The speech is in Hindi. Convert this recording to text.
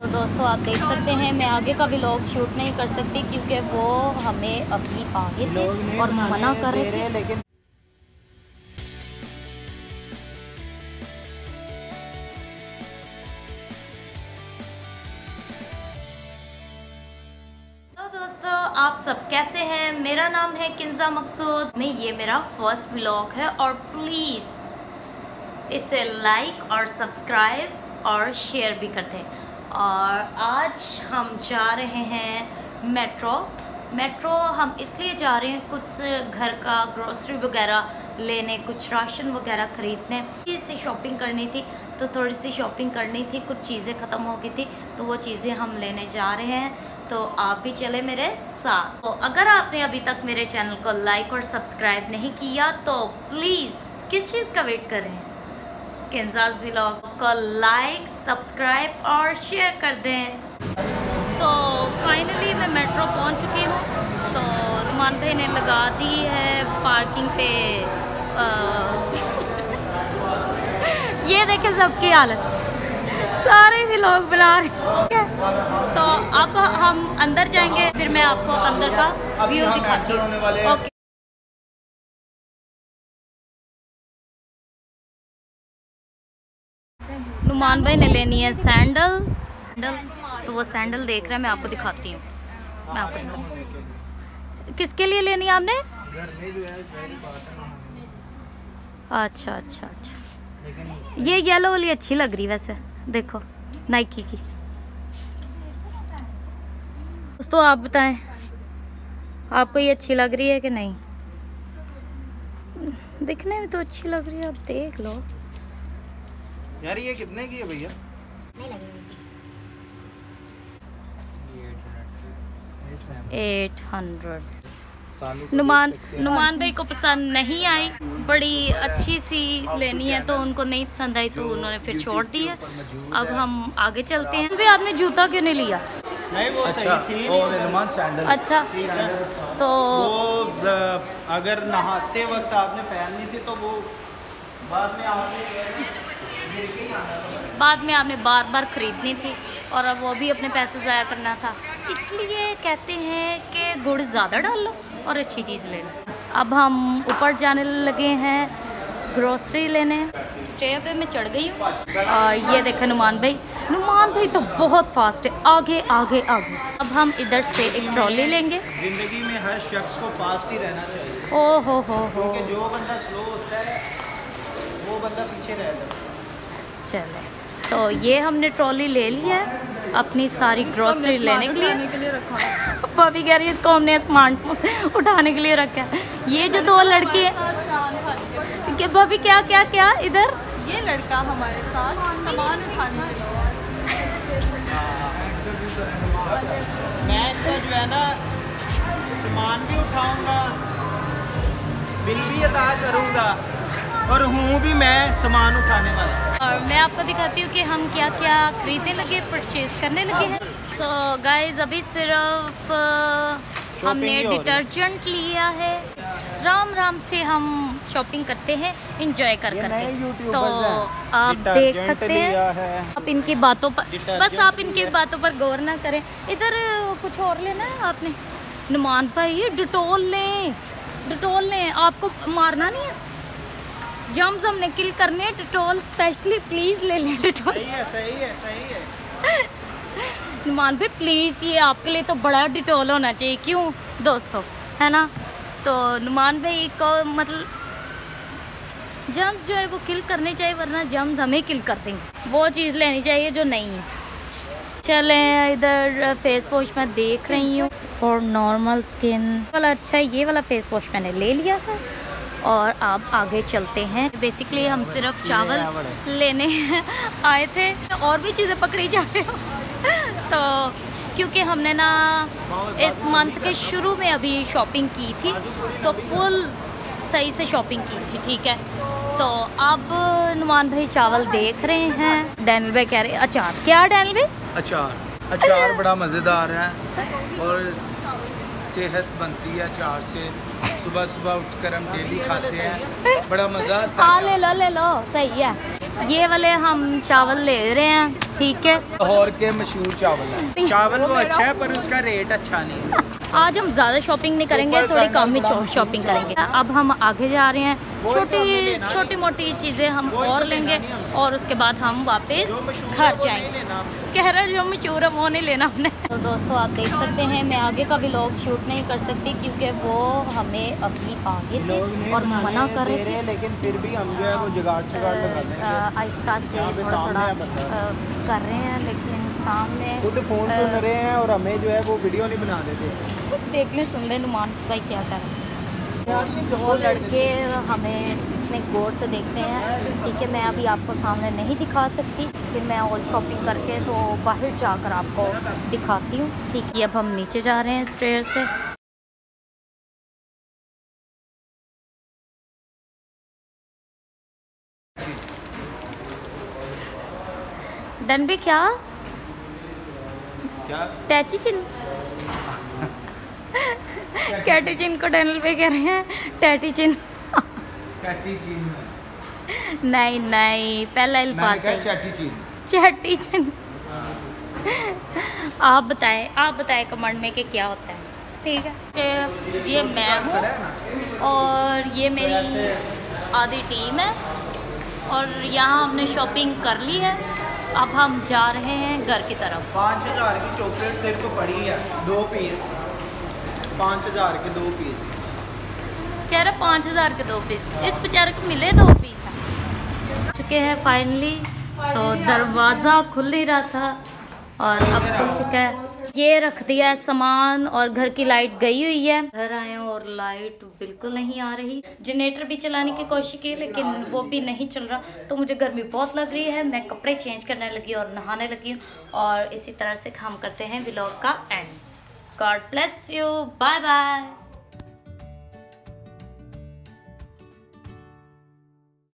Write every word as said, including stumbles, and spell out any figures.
तो दोस्तों आप देख सकते हैं मैं आगे का व्लॉग शूट नहीं कर सकती क्योंकि वो हमें अभी आगे थे और मना कर रहे थे। लेकिन तो दोस्तों आप सब कैसे हैं? मेरा नाम है किंजा मकसूद में, ये मेरा फर्स्ट व्लॉग है और प्लीज़ इसे लाइक और सब्सक्राइब और शेयर भी कर दें। और आज हम जा रहे हैं मेट्रो मेट्रो हम इसलिए जा रहे हैं, कुछ घर का ग्रोसरी वगैरह लेने, कुछ राशन वगैरह ख़रीदने, थोड़ी सी शॉपिंग करनी थी। तो थोड़ी सी शॉपिंग करनी थी, कुछ चीज़ें ख़त्म हो गई थी तो वो चीज़ें हम लेने जा रहे हैं। तो आप भी चले मेरे साथ। तो अगर आपने अभी तक मेरे चैनल को लाइक और सब्सक्राइब नहीं किया तो प्लीज़ किस चीज़ का वेट कर रहे हैं? किंजाज व्लॉग को लाइक, सब्सक्राइब और शेयर कर दें। तो फाइनली मैं मेट्रो पहुंच चुकी हूँ। तो रुमान भाई ने लगा दी है पार्किंग पे। आ, ये देखें सबकी हालत, सारे भी लोग बना रहे हैं। तो अब हम अंदर जाएंगे, फिर मैं आपको अंदर का व्यू दिखाती हूँ। ओके। नुमान भाई ने लेनी है सैंडल सैंडल तो वो सैंडल देख रहा है, मैं आपको दिखाती हूँ। मैं आपको दिखाती। किसके लिए लेनी है आपने? अच्छा अच्छा अच्छा, ये येलो वाली अच्छी लग रही वैसे, देखो नाइकी की। दोस्तों आप बताएं आपको ये अच्छी लग रही है कि नहीं? दिखने में तो अच्छी लग रही है, आप देख लो यार। ये कितने की है भैया? Eight hundred. नुमान नुमान भाई को पसंद नहीं आई, बड़ी अच्छी सी लेनी है तो उनको नहीं पसंद आई तो उन्होंने फिर छोड़ दी है। अब हम आगे चलते हैं। भी आपने जूता क्यों नहीं लिया? नहीं वो अच्छा, सही थी। और रुमान सैंडल। अच्छा तो वो अगर नहाते वक्त आपने पहननी थी तो वो बाद में आपने बाद में आपने बार बार ख़रीदनी थी और अब वो भी अपने पैसे ज़ाया करना था। इसलिए कहते हैं कि गुड़ ज़्यादा डाल लो और अच्छी चीज़ ले लो। अब हम ऊपर जाने लगे हैं ग्रोसरी लेने। स्टेयर पे मैं चढ़ गई हूँ और ये देखें नुमान भाई नुमान भाई तो बहुत फास्ट है, आगे आगे आगे। अब हम इधर से एक ट्रॉली लेंगे। जिंदगी में हर शख्स को फास्ट ही रहना चाहिए। ओ हो हो हो क्योंकि जो बंदा स्लो होता है वो बंदा पीछे रह जाता है। चले तो ये हमने ट्रॉली ले ली है अपनी सारी ग्रोसरी लेने के लिए। भाभी कह रही है इसको हमने सामान उठाने के लिए रखा है। ये जो दो लड़की है भाभी, क्या क्या क्या इधर ये लड़का हमारे साथ सामान उठाने के लिए। मैं तो जो है ना सामान भी उठाऊंगा, बिल भी अदा करूंगा और हूँ भी मैं सामान उठाने वाला। और मैं आपको दिखाती हूँ कि हम क्या क्या खरीदने लगे, परचेज करने लगे हैं। सो so, गाइज अभी सिर्फ हमने डिटर्जेंट लिया है। राम राम से हम शॉपिंग करते हैं इंजॉय कर करके। तो आप देख सकते हैं, आप इनकी बातों पर बस आप इनकी बातों पर गौर ना करें। इधर कुछ और लेना है आपने? नुमान भाई डिटोल लें, डिटोल लें, आपको मारना नहीं है। जम्स हमने किल करने हैं, डिटोल स्पेशली प्लीज़ ले लें। डिटोल सही है सही है सही है। नुमान भाई प्लीज़, ये आपके लिए तो बड़ा डिटोल होना चाहिए, क्यों दोस्तों, है ना? तो नुमान भाई को मतलब जम्स जो है वो किल करने चाहिए, वरना जम्स हमें किल कर देंगे। वो चीज़ लेनी चाहिए जो नहीं है। चलें इधर फेस वॉश मैं देख रही हूँ फॉर नॉर्मल स्किन वाला। अच्छा ये वाला फेस वॉश मैंने ले लिया है और अब आगे चलते हैं। बेसिकली हम सिर्फ चावल लेने आए थे और भी चीज़ें पकड़ी जा रही हो तो क्योंकि हमने ना इस मंथ के शुरू में अभी शॉपिंग की थी तो फुल सही से शॉपिंग की थी, ठीक है। तो अब नुमान भाई चावल देख रहे हैं। डैनियल भाई कह रहे अचार। क्या डैनियल भाई? अचार अचार बड़ा मज़ेदार है और सेहत बनती है अचार से। सुबह सुबह उठकर हम डेली खाते हैं, बड़ा मज़ा आता है। ले लो ले लो, सही है। ये वाले हम चावल ले रहे हैं, ठीक है। लाहौर के मशहूर चावल है। चावल वो अच्छा है पर उसका रेट अच्छा नहीं है। आज हम ज़्यादा शॉपिंग नहीं करेंगे, थोड़ी कम ही शॉपिंग करेंगे। अब हम आगे जा रहे हैं, छोटी छोटी मोटी चीज़ें हम और लेंगे और उसके बाद हम वापस घर जाएंगे। कह रहे जो मशहूर है वो नहीं लेना हमने। तो दोस्तों आप देख सकते हैं मैं आगे का व्लॉग शूट नहीं कर सकती क्योंकि वो हमें अपनी आगे थे और मना कर रहे थे, लेकिन फिर भी हम जो है वो जुगाड़ जुगाड़ लगा देंगे। आहिस्ता से थोड़ा थोड़ा कर रहे हैं, लेकिन सामने खुद फोन सुन रहे हैं और हमें जो है वो वीडियो नहीं बना देते। देख लें, सुन लें नुमान भाई क्या कर रहे हैं। वो लड़के हमें इतने गौर से देखते हैं, ठीक है। मैं अभी आपको सामने नहीं दिखा सकती, फिर मैं और शॉपिंग करके तो बाहर जाकर आपको दिखाती हूँ, ठीक है। अब हम नीचे जा रहे हैं स्टेयर से। डन भी क्या क्या टैची चिन कैटी चिन को डैनल पे कह रहे हैं टैटी चिन। चैटी चीन नहीं नहीं, पहला अल्फाज है चैटी चीन। चैटी चिन। आप बताएं आप बताएं कमेंट में कि क्या होता है, ठीक है। ये मैं हूँ और ये मेरी आधी टीम है और यहाँ हमने शॉपिंग कर ली है। अब हम जा रहे हैं घर की तरफ। पाँच हजार की चॉकलेट सिर्फ पड़ी है, दो पीस, पाँच हजार के दो पीस। कह रहे पाँच हजार के दो पीस, इस बेचारे को मिले दो पीस। चुके हैं फाइनली, तो दरवाज़ा खुल ही रहा था और अब खुल चुका है। ये रख दिया है सामान और घर की लाइट गई हुई है। घर आए और लाइट बिल्कुल नहीं आ रही। जनरेटर भी चलाने की कोशिश की लेकिन वो भी नहीं चल रहा, तो मुझे गर्मी बहुत लग रही है। मैं कपड़े चेंज करने लगी और नहाने लगी हूँ और इसी तरह से हम करते हैं व्लॉग का end. God bless you, bye bye.